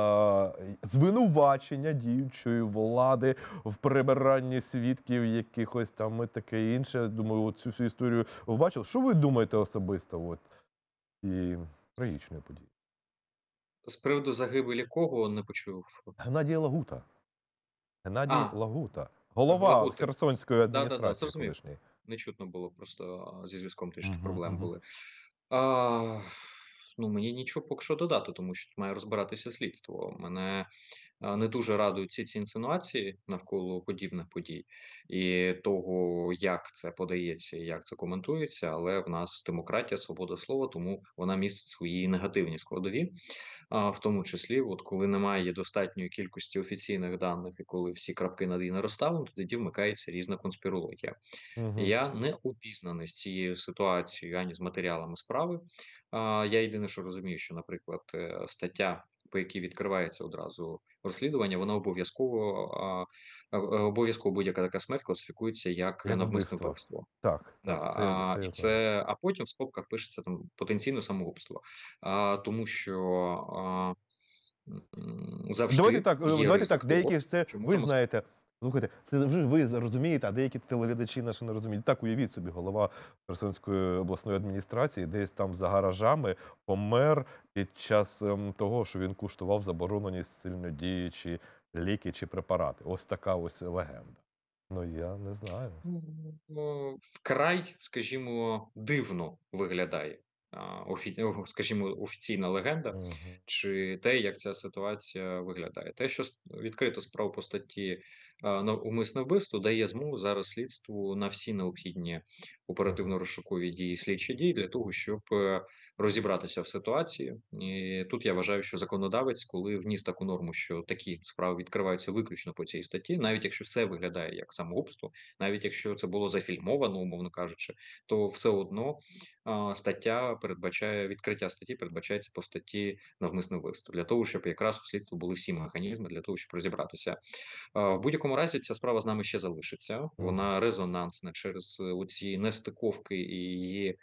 звинувачення діючої влади в прибиранні свідків якихось там і таке інше. Думаю, от цю всю історію ви бачили. Що ви думаєте особисто от цієї трагічної події? З приводу загибелі кого не почув. Геннадій Лагута. Геннадій А, Лагута. Голова Лагути. Херсонської Да-да-да, адміністрації зрозумів. колишньої. Не чутно було, просто а, зі зв'язком трішки Угу, проблем угу. були. А, ну, мені нічого поки що додати, тому що тут має розбиратися слідство. Мене а, не дуже радують всі ці інсинуації навколо подібних подій і того, як це подається і як це коментується, але в нас демократія, свобода слова, тому вона містить свої негативні складові. а, в тому числі, от коли немає достатньої кількості офіційних даних і коли всі крапки над «і» не розставлені, то тоді вмикається різна конспірологія. Мгм. Я не обізнаний з цією ситуацією ані з матеріалами справи. А, я єдине, що розумію, що, наприклад, е, стаття, по якій відкривається одразу розслідування, вона обов'язково а, а, обов'язково будь-яка така смерть класифікується як Як навмисне вбивство. вбивство. Так, Да, так, це а, це і я знаю. це, а потім в скобках пишеться там потенційне самогубство. А, тому що а, м, Давайте завжди так, е, є давайте ризик так, того, деякі ж це що ви можемо. знаєте. Слухайте, це вже ви з розумієте, а деякі телеглядачі наші не розуміють. Так, уявіть собі, голова Херсонської обласної адміністрації десь там за гаражами помер під час, ем, того, що він куштував заборонені сильнодіючі ліки чи препарати. Ось така ось легенда. Ну, я не знаю. Ну, о, вкрай, скажімо, дивно виглядає, а, офі о, скажімо, офіційна легенда, Мгм. чи те, як ця ситуація виглядає. Те, що с відкрито справу по статті, а, "Навмисне вбивство", дає змогу зараз слідству на всі необхідні Мгм. оперативно-розшукові дії, слідчі дії для того, щоб, е, розібратися в ситуації. І тут я вважаю, що законодавець, коли вніс таку норму, що такі справи відкриваються виключно по цій статті, навіть якщо все виглядає як самогубство, навіть якщо це було зафільмовано, умовно кажучи, то все одно а, стаття передбачає відкриття статті, передбачається по статті навмисне вбивство, для того, щоб якраз у слідства були всі механізми для того, щоб розібратися. А, в будь-якому разі ця справа з нами ще залишиться. Мгм. Вона резонансна через е, оці нестиковки і її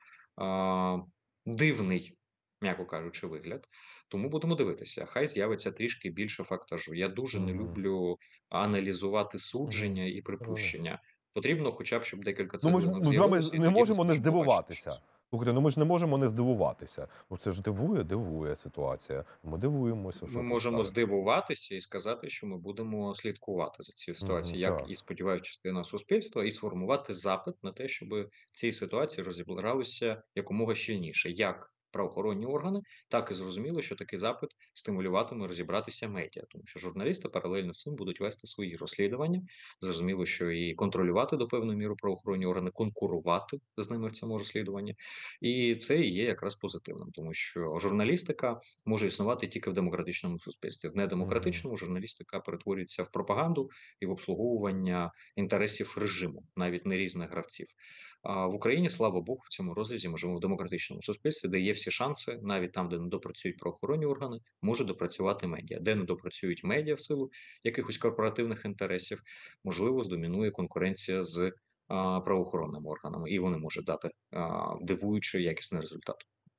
а, дивний. М'яко кажучи, вигляд, тому будемо дивитися. Хай з'явиться трішки більше фактажу. Я дуже не Мгм. люблю аналізувати Мгм. судження і Зрозумів. припущення. Потрібно хоча б, щоб декілька Ну, ми ж цеглинок ми з вами з'явилося, і не тоді ми можемо не зможемо побачити здивуватися. щось. Слухайте, ну ми ж не можемо не здивуватися. Ну це ж дивує, дивує ситуація. Ми дивуємося, Ми що тут можемо сталося. здивуватися і сказати, що ми будемо слідкувати за цією Мгм, ситуацією, як так. і сподіваюся, частина суспільства, і сформувати запит на те, щоб в цій ситуації розібралися якомога щільніше, як правоохоронні органи, так і зрозуміло, що такий запит стимулюватиме розібратися медіа, тому що журналісти паралельно з цим будуть вести свої розслідування. Зрозуміло, що і контролювати до певної міри правоохоронні органи, конкурувати з ними в цьому розслідуванні, і це і є якраз позитивним, тому що журналістика може існувати тільки в демократичному суспільстві. В Мгм. недемократичному журналістика перетворюється в пропаганду і в обслуговування інтересів режиму, навіть не різних гравців. А в Україні, слава Богу, в цьому розрізі ми живемо в демократичному суспільстві, де є всі шанси, навіть там, де не допрацюють правоохоронні органи, може допрацювати медіа, де не допрацюють медіа в силу якихось корпоративних інтересів, можливо, здомінує конкуренція з а, правоохоронними органами, і вони можуть дати а, дивуючий якісний результат.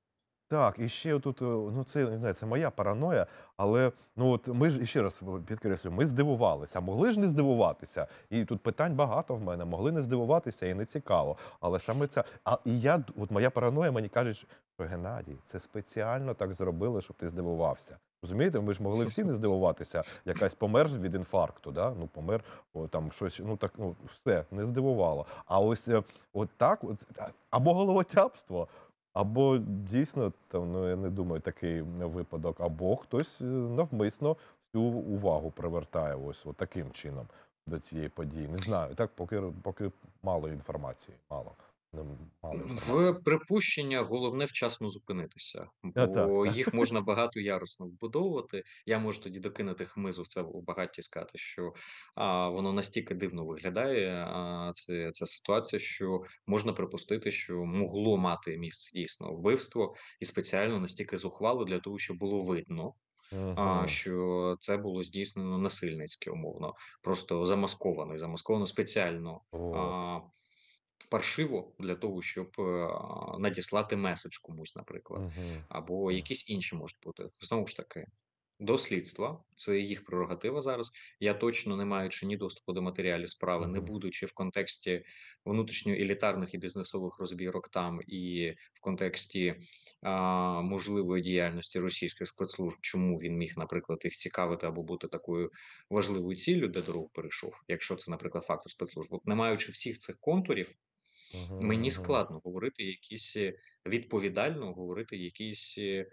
Так, і ще тут, е, ну це не знаю, це моя параноя, але ну от ми ж ще раз підкреслюю, ми здивувалися, а могли ж не здивуватися. І тут питань багато в мене, могли не здивуватися і не цікаво. Але саме це. А і я от моя параноя мені каже, що Геннадій, це спеціально так зробили, щоб ти здивувався. Розумієте, ми ж могли всі не здивуватися. Якась помер від інфаркту, да? Ну помер, о, там щось, ну так, ну все, не здивувало. А ось е, от так, от, або головотяпство. Або дійсно там, ну я не думаю, такий випадок, або хтось е, навмисно всю увагу привертає ось от таким чином до цієї події. Не знаю. Так, поки поки мало інформації. Мало. Ну, мало В інформації. припущення головне вчасно зупинитися, А, так, бо їх так. можна багатоярусно вбудовувати. Я можу тоді докинути хмизу в це у багатті і сказати, що а, воно настільки дивно виглядає, а, це, ця ситуація, що можна припустити, що могло мати місце дійсно вбивство, і спеціально настільки зухвало для того, щоб було видно, а, Угу. що це було здійснено насильницьки, умовно, просто замасковано і замасковано спеціально. От. А, паршиво для того, щоб, е, надіслати меседж комусь, наприклад, Угу. або якісь інші можуть бути. Знову ж таки, до слідства, це їх прерогатива зараз. Я точно не маючи ні доступу до матеріалів справи, не Угу. будучи в контексті внутрішньоелітарних і бізнесових розбірок там, і в контексті а, можливої діяльності російських спецслужб, чому він міг, наприклад, їх цікавити або бути такою важливою ціллю, де дорогу перейшов, якщо це, наприклад, фактор спецслужб. От не маючи всіх цих контурів, мені Угу. складно говорити якісь е, відповідально говорити якісь е,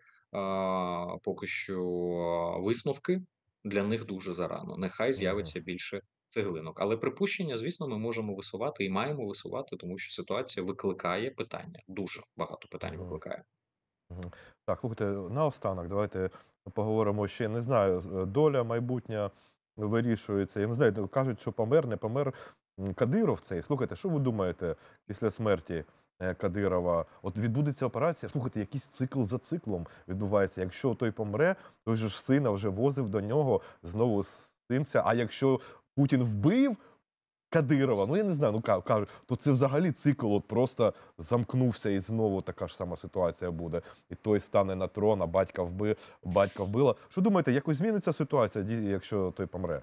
а, поки що висновки. Для них дуже зарано. Нехай Угу. з'явиться більше цеглинок. Але припущення, звісно, ми можемо висувати і маємо висувати, тому що ситуація викликає питання. Дуже багато питань Угу. викликає. Мгм. Так, слухайте, наостанок давайте поговоримо ще. Не знаю, з- доля майбутня вирішується. Я не знаю, ну, кажуть, що помер, не помер м, Кадиров цей. Слухайте, що ви думаєте після смерті е, Кадирова? От відбудеться операція. Слухайте, якийсь цикл за циклом відбувається. Якщо той помре, той же ж сина вже возив до нього знову синця. А якщо Путін вбив Кадирова, ну я не знаю, ну ка- кажуть, то це взагалі цикл от просто замкнувся і знову така ж сама ситуація буде. І той стане на трон, а батька вби, батька вбила. Що думаєте, якось зміниться ситуація, ді- якщо той помре?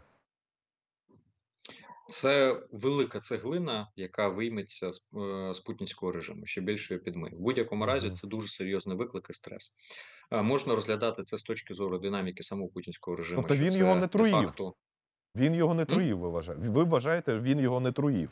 Це велика цеглина, яка вийметься з, е, з путінського режиму, ще більшої підми. В будь-якому разі Угу. це дуже серйозний виклик і стрес. Е, Можна розглядати це з точки зору динаміки самого путінського режиму, Тобто що він його це не труїв. де-факто. Він його не М? труїв, ви вважаєте? Ви вважаєте, він його не труїв?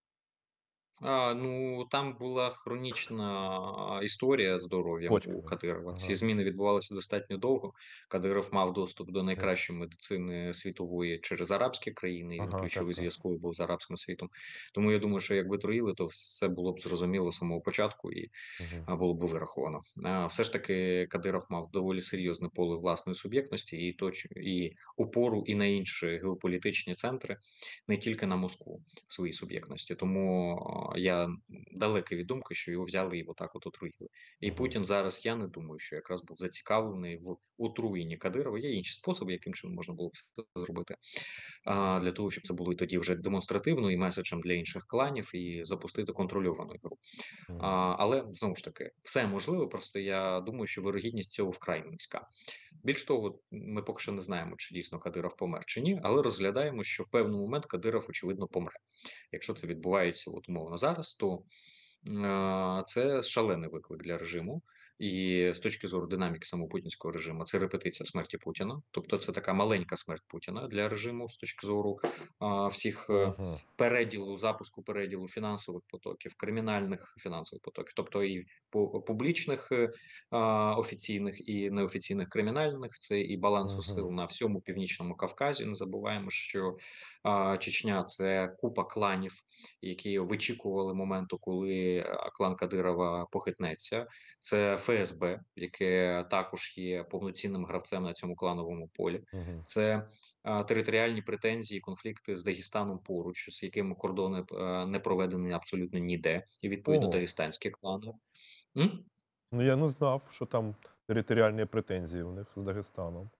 А, ну, там була хронічна історія з здоров'ям Почки. у Кадирова. Ці Ага. зміни відбувалися достатньо довго. Кадиров мав доступ до М. найкращої медицини світової через арабські країни. І він Ага, так, ключовий так. зв'язковий був з арабським світом. Тому я думаю, що якби троїли, то все було б зрозуміло з самого початку і Угу. а, було б вираховано. А, все ж таки, Кадиров мав доволі серйозне поле власної суб'єктності і точ і опору і на інші геополітичні центри, не тільки на Москву в своїй суб'єктності. Тому а, я далекий від думки, що його взяли і отак от отруїли. І Угу. Путін зараз, я не думаю, що якраз був зацікавлений в отруєнні Кадирова. Є інші способи, яким чином можна було б це зробити. А, для того, щоб це було і тоді вже демонстративно і меседжем для інших кланів, і запустити контрольовану гру. А, але знову ж таки, все можливо. Просто я думаю, що вирогідність цього вкрай низька. Більш того, ми поки що не знаємо, чи дійсно Кадиров помер чи ні, але розглядаємо, що в певний момент Кадиров очевидно помре. Якщо це відбувається от умовно зараз, то е, це шалений виклик для режиму. І з точки зору динаміки самого путінського режиму, це репетиція смерті Путіна, тобто це така маленька смерть Путіна для режиму з точки зору а, всіх е, Угу. переділу, запуску переділу фінансових потоків, кримінальних фінансових потоків, тобто і по публічних е, а, офіційних і неофіційних кримінальних, це і балансу Угу. сил на всьому північному Кавказі. Не забуваємо, що а, Чечня це купа кланів, які вичікували моменту, коли а, клан Кадирова похитнеться. Це Ф С Б, яке також є повноцінним гравцем на цьому клановому полі. Угу. Це а, територіальні претензії, конфлікти з Дагестаном поруч, з якими кордони е, не проведені абсолютно ніде, і відповідно Ого. дагестанські клани. М? Ну я не знав, що там територіальні претензії у них з Дагестаном.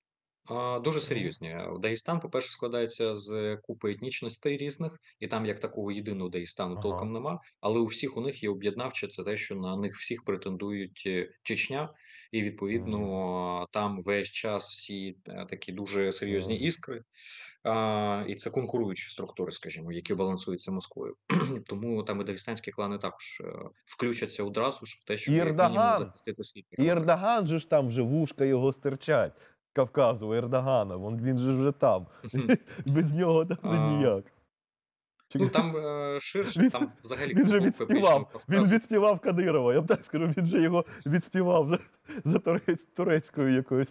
А, Дуже Ну, серйозні. Дагестан, по-перше, складається з купи етнічностей різних, і там як такого єдиного Дагестану ага. толком нема. Але у всіх у них є об'єднавче, це те, що на них всіх претендують е, Чечня, і Мгм. відповідно там весь час всі е, такі дуже серйозні Мгм. іскри. А, і це конкуруючі структури, скажімо, які балансуються Москвою. Тому там і дагестанські клани також е, включаться одразу ж в те, І щоб як мінімум Ердоган, захистити свій і територію. Ердоган же ж там вже вушка його стирчать. Кавказу, у Ердогана. Вон він же вже там. Без нього там не А, ніяк. Ну Чекай, там е, ширше, Він, там взагалі він же кусок Північного відспівав. Він Кавказу. відспівав Кадирова. Я б так скажу, він же його відспівав за, за турець, турецькою якоюсь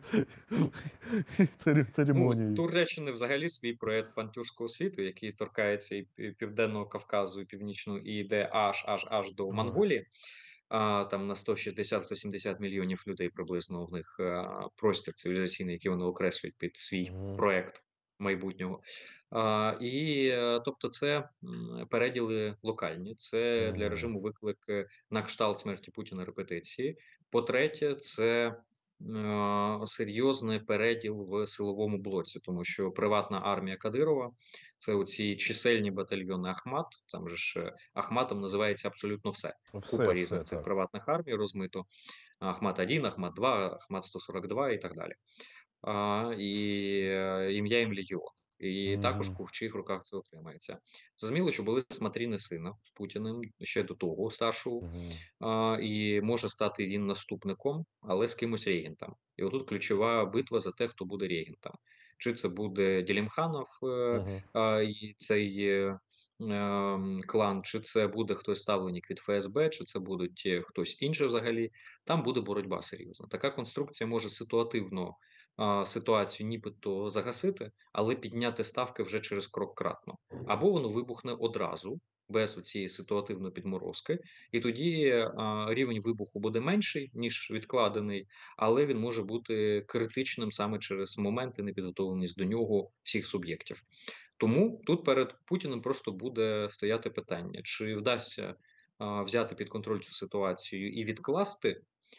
цері- Ну, у церемонією. Туреччини взагалі свій проект пантюркського світу, який торкається і Пі- Південного Кавказу, і Північного, і йде аж аж аж до Ага. Монголії. А, там на сто шістдесят - сто сімдесят мільйонів людей приблизно в них е, простір цивілізаційний, який вони окреслюють під свій Мгм. проект майбутнього. А, і е, тобто, це м, переділи локальні. Це для Мгм. режиму виклик е, на кшталт смерті Путіна репетиції. По-третє, це е, серйозний переділ в силовому блоці, тому що приватна армія Кадирова це оці чисельні батальйони Ахмат. Там же ж е, Ахматом називається абсолютно все. Все, Купа різних все цих так. приватних армій розмито: Ахмат один, Ахмат два, Ахмат сто сорок два і так далі. А, і е, ім'я їм Легіон. І також Мгм. ку- в чиїх руках це отримається. Зрозуміло, що були смотріни сина з Путіним ще до того старшого, Мгм. а, і може стати він наступником, але з кимось регентом. І отут ключова битва за те, хто буде регентом. Чи це буде Ділімханов, е, Мгм. а, і цей е, ем, клан, чи це буде хтось ставленник від Ф С Б, чи це будуть е, хтось інший взагалі. Там буде боротьба серйозна. Така конструкція може ситуативно а, ситуацію нібито загасити, але підняти ставки вже через крок кратно. Або воно вибухне одразу, без цієї ситуативної підморозки, і тоді а, рівень вибуху буде менший, ніж відкладений, але він може бути критичним саме через моменти непідготовленість до нього всіх суб'єктів. Тому тут перед Путіним просто буде стояти питання, чи вдасться а, взяти під контроль цю ситуацію і відкласти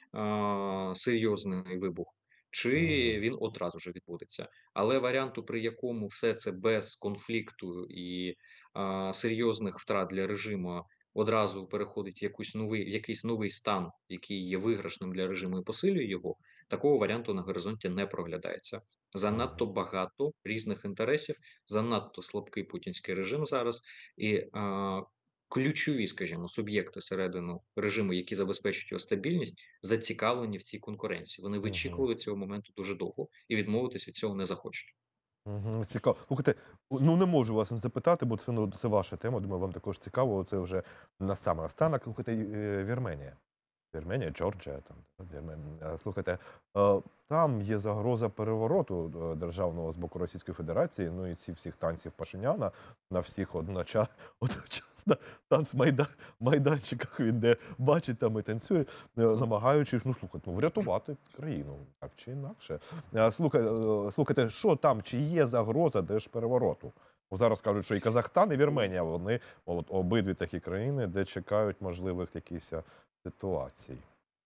а, серйозний вибух, чи Мгм. він одразу ж відбудеться. Але варіанту, при якому все це без конфлікту і а, серйозних втрат для режиму одразу переходить в якусь новий, в якийсь новий стан, який є виграшним для режиму і посилює його, такого варіанту на горизонті не проглядається. Занадто Мгм. багато різних інтересів, занадто слабкий путінський режим зараз, і а, ключові, скажімо, суб'єкти середину режиму, які забезпечують його стабільність, зацікавлені в цій конкуренції. Вони Мгм. вичікували цього моменту дуже довго і відмовитись від цього не захочуть. Мгм. Цікаво. Слухайте, ну не можу вас не запитати, бо це, ну, це ваша тема. Думаю, вам також цікаво. Це вже на саме останок. Слухайте, е, Вірменія. Вірменія, Джорджія, там Вірмен... е, слухайте, е, там є загроза перевороту е, державного з боку Російської Федерації. Ну і ці всіх танців Пашиняна на всіх одночасно, одночасно танцмайда... майданчиках він де бачить там і танцює, е, намагаючись, ну слухайте, ну врятувати країну, так чи інакше. Е, Слухай, е, слухайте, що там, чи є загроза держперевороту? Бо зараз кажуть, що і Казахстан, і Вірменія, вони от обидві такі країни, де чекають можливих якихось ситуацій.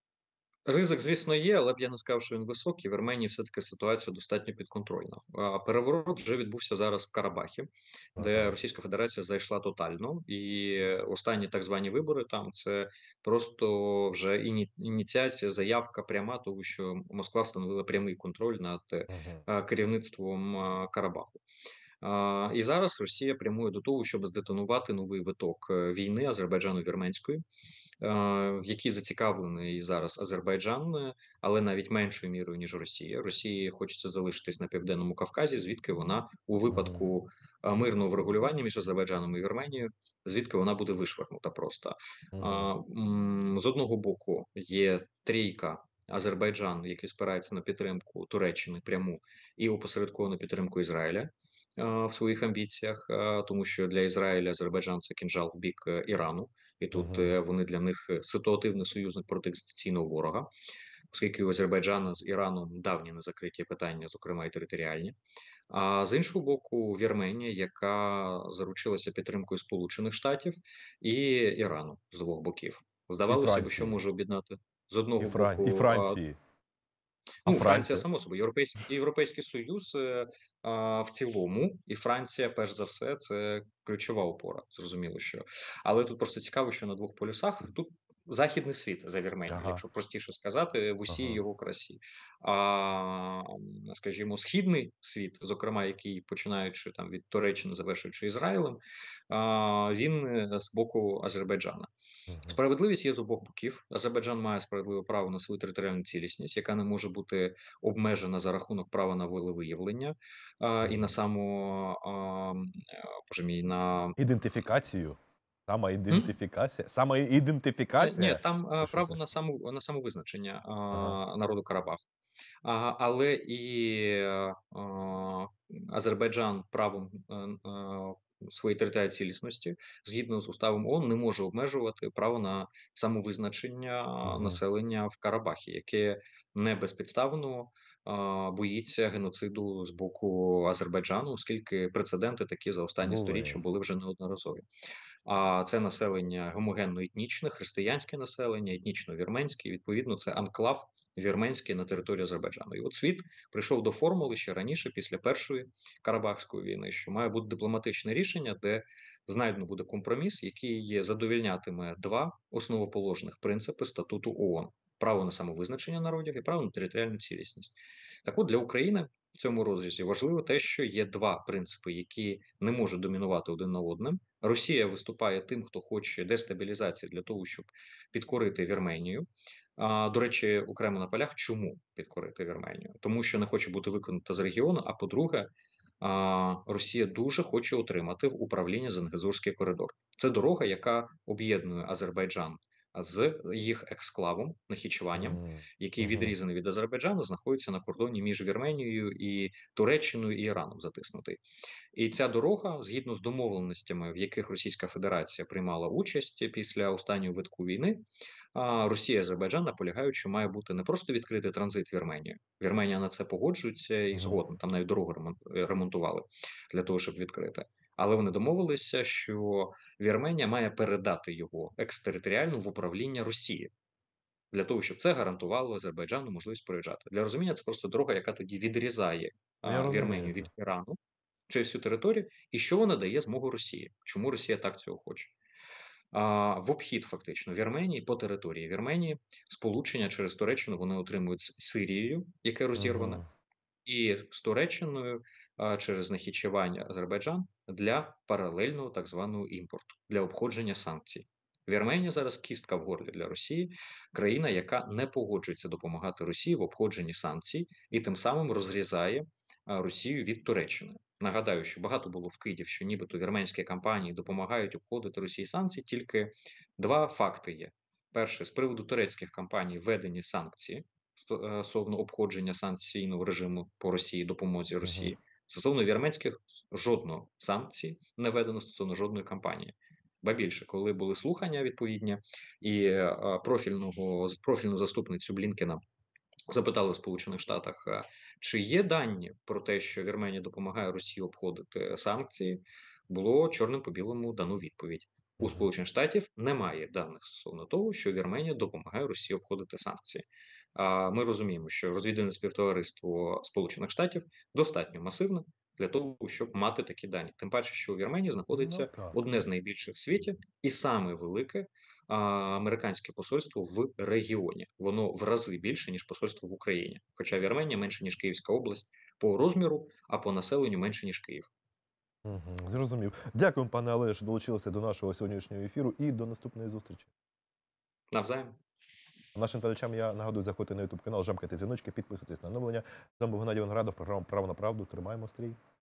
Ризик, звісно, є, але б я не сказав, що він високий. В Вірменії все-таки ситуація достатньо підконтрольна. А переворот вже відбувся зараз в Карабахі, де Ага. Російська Федерація зайшла тотально, і останні так звані вибори там це просто вже іні... ініціація, заявка пряма, того що Москва встановила прямий контроль над Мгм. е, керівництвом е, Карабаху. А, І зараз Росія прямує до того, щоб здетонувати новий виток е, війни Азербайджану-вірменської, в якій зацікавлений зараз Азербайджан, е, але навіть меншою мірою ніж Росія. Росії хочеться залишитись на південному Кавказі, звідки вона у Мгм. випадку а, мирного врегулювання між Азербайджаном і Вірменією, звідки вона буде вишвернута просто. Мгм. А, м, З одного боку є трійка. Азербайджан, який спирається на підтримку Туреччини пряму і опосередковану підтримку Ізраїля а, в своїх амбіціях, а, тому що для Ізраїля Азербайджан це кінжал в бік е, Ірану, і тут Мгм. е, вони для них е, ситуативний союзник проти екзистенційного ворога, оскільки у Азербайджана з Іраном давні незакриті питання, зокрема і територіальні. А з іншого боку, Вірменія, яка заручилася підтримкою Сполучених Штатів і Ірану з двох боків. І Здавалося б, що Франції. може об'єднати з І одного Фран... і боку. а, Франції. А Ну, Франція, Франція? само собою, Європейський Європейський Союз е, а, в цілому, і Франція, перш за все, це ключова опора. Зрозуміло, що але тут просто цікаво, що на двох полюсах тут західний світ за Вірменію, Ага. якщо простіше сказати, в усій Ага. його красі. А м, скажімо, східний світ, зокрема, який починаючи там від Туреччини, завершуючи Ізраїлем, а, він е, з боку Азербайджана. Мгм. Справедливість є з обох боків. Азербайджан має справедливе право на свою територіальну цілісність, яка не може бути обмежена за рахунок права на волевиявлення а, і на Мгм. само а, м, е, боже мій на Ідентифікацію. М? Самоідентифікація. Е, ні, Самоідентифікація? там Чи е, що право це? на саму на самовизначення а, Ага. народу Карабаху. А, але і е, а, Азербайджан правом е, е, своєї територіальної цілісності, згідно з уставом ООН, не може обмежувати право на самовизначення Мгм. населення в Карабахі, яке не безпідставно а, боїться геноциду з боку Азербайджану, оскільки прецеденти такі за останні Були. сторіччя були вже неодноразові. А це населення гомогенно етнічне, християнське населення, етнічно вірменське. Відповідно, це анклав вірменський на території Азербайджану. І от світ прийшов до формули ще раніше, після першої Карабахської війни, що має бути дипломатичне рішення, де знайдено буде компроміс, який задовільнятиме два основоположних принципи статуту ООН: право на самовизначення народів і право на територіальну цілісність. Так, от для України в цьому розрізі важливо те, що є два принципи, які не можуть домінувати один на одним. Росія виступає тим, хто хоче дестабілізації для того, щоб підкорити Вірменію. А, До речі, окремо на полях, чому підкорити Вірменію? Тому що не хоче бути виконана з регіону. А по-друге, а, Росія дуже хоче отримати в управління Зангезурський коридор. Це дорога, яка об'єднує Азербайджан з їх ексклавом, Нахічеванням, М, який мгм. відрізаний від Азербайджану, знаходиться на кордоні між Вірменією і Туреччиною і Іраном затиснутий. І ця дорога, згідно з домовленостями, в яких Російська Федерація приймала участь після останнього витку війни, а, Росія і Азербайджан наполягають, що має бути не просто відкритий транзит в Вірменію. Вірменія на це погоджується і Мгм. згодом. Там навіть дорогу ремонт- е, ремонтували для того, щоб відкрити. Але вони домовилися, що Вірменія має передати його екстериторіально в управління Росії для того, щоб це гарантувало Азербайджану можливість проїжджати. Для розуміння, це просто дорога, яка тоді відрізає Я а, розумію Вірменію це. від Ірану через всю територію, і що вона дає змогу Росії. Чому Росія так цього хоче? А, в обхід фактично Вірменії по території Вірменії сполучення через Туреччину вони отримують з Сирією, яке розірване, Мгм. і з Туреччиною а, через Нахічевань Азербайджан для паралельного так званого імпорту, для обходження санкцій. Вірменія зараз кістка в горлі для Росії, країна, яка не погоджується допомагати Росії в обходженні санкцій і тим самим розрізає а, Росію від Туреччини. Нагадаю, що багато було вкидів, що нібито вірменські компанії допомагають обходити Росії санкції. Тільки два факти є: перше, з приводу турецьких компаній введені санкції стосовно обходження санкційного режиму по Росії, допомозі Мгм. Росії. Стосовно вірменських жодного санкцій не введено стосовно жодної кампанії. Ба більше, коли були слухання відповідні, і е, профільного профільну заступницю Блінкена запитали в Сполучених Штатах, е, чи є дані про те, що Вірменія допомагає Росії обходити санкції, було чорним по білому дано відповідь. У Мгм. Сполучених Штатів немає даних стосовно того, що Вірменія допомагає Росії обходити санкції. А ми розуміємо, що розвідувальне співтовариство Сполучених Штатів достатньо масивне для того, щоб мати такі дані. Тим паче, що у Вірменії Ну знаходиться так. одне з найбільших в світі і саме велике а, американське посольство в регіоні. Воно в рази більше, ніж посольство в Україні. Хоча Вірменія менше, ніж Київська область по розміру, а по населенню менше, ніж Київ. Мгм. Зрозумів. Дякую, пане Олеже, що долучилися до нашого сьогоднішнього ефіру і до наступної зустрічі. Навзаєм. Нашим глядачам я нагадую, заходьте на ютуб канал, жамкайте дзвіночки, підписуйтесь на оновлення. З вами був Геннадій Виноградов, програма «Право на правду». Тримаємо стрій.